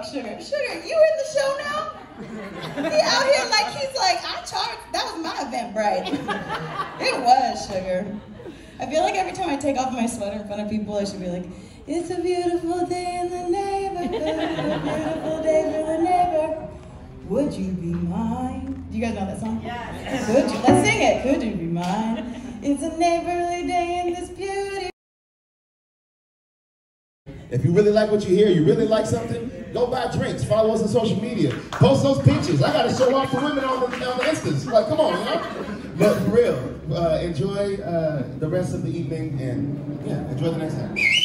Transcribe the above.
fuck Sugar. Sugar, you in the show now? He out here like he's like, I charged. That was my Eventbrite. It was, Sugar. I feel like every time I take off my sweater in front of people, I should be like, it's a beautiful day in the neighborhood, a beautiful day for the neighbor. Would you be mine? Do you guys know that song? Yes. Could you? Let's sing it. Could you be mine? It's a neighborly day in this beauty. If you really like what you hear, you really like something, go buy drinks, follow us on social media, post those pictures. I gotta show off the women on the Instas. Like, come on, you know? But for real, enjoy the rest of the evening and yeah, enjoy the next time.